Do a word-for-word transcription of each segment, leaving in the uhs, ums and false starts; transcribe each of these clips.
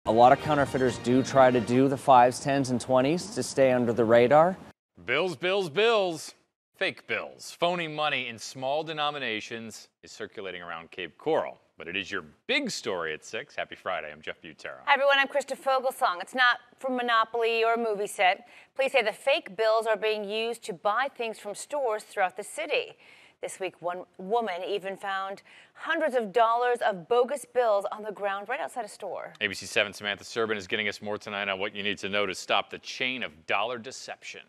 A lot of counterfeiters do try to do the fives, tens, and twenties to stay under the radar. Bills, bills, bills. Fake bills. Phony money in small denominations is circulating around Cape Coral. But it is your big story at six. Happy Friday. I'm Jeff Butera. Hi, everyone. I'm Krista Fogelsong. It's not from Monopoly or a movie set. Police say the fake bills are being used to buy things from stores throughout the city. This week, one woman even found hundreds of dollars of bogus bills on the ground right outside a store. A B C seven Samantha Serban is getting us more tonight on what you need to know to stop the chain of dollar deception.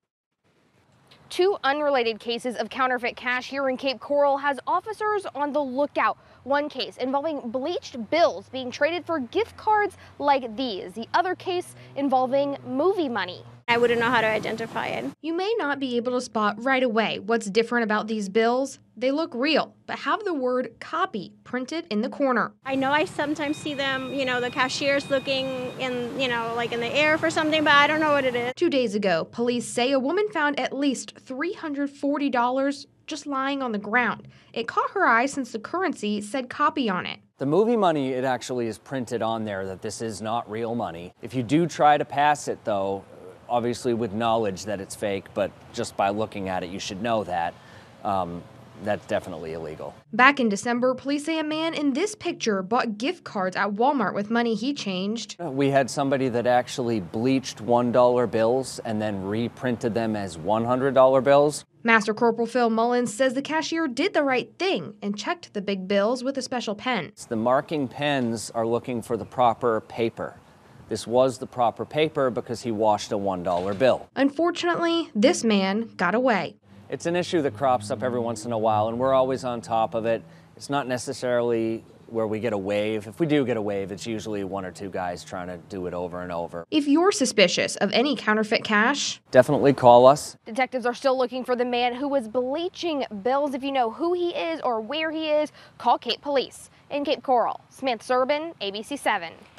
Two unrelated cases of counterfeit cash here in Cape Coral has officers on the lookout. One case involving bleached bills being traded for gift cards like these. The other case involving movie money. I wouldn't know how to identify it. You may not be able to spot right away what's different about these bills. They look real, but have the word copy printed in the corner. I know I sometimes see them, you know, the cashiers looking in, you know, like in the air for something, but I don't know what it is. Two days ago, police say a woman found at least three hundred forty dollars just lying on the ground. It caught her eye since the currency said copy on it. The movie money, it actually is printed on there that this is not real money. If you do try to pass it, though, obviously with knowledge that it's fake, but just by looking at it, you should know that. Um, that's definitely illegal. Back in December, police say a man in this picture bought gift cards at Walmart with money he changed. We had somebody that actually bleached one dollar bills and then reprinted them as one hundred dollar bills. Master Corporal Phil Mullins says the cashier did the right thing and checked the big bills with a special pen. The marking pens are looking for the proper paper. This was the proper paper because he washed a one dollar bill. Unfortunately, this man got away. It's an issue that crops up every once in a while, and we're always on top of it. It's not necessarily where we get a wave. If we do get a wave, it's usually one or two guys trying to do it over and over. If you're suspicious of any counterfeit cash, definitely call us. Detectives are still looking for the man who was bleaching bills. If you know who he is or where he is, call Cape Police. In Cape Coral, Samantha Serban, A B C seven.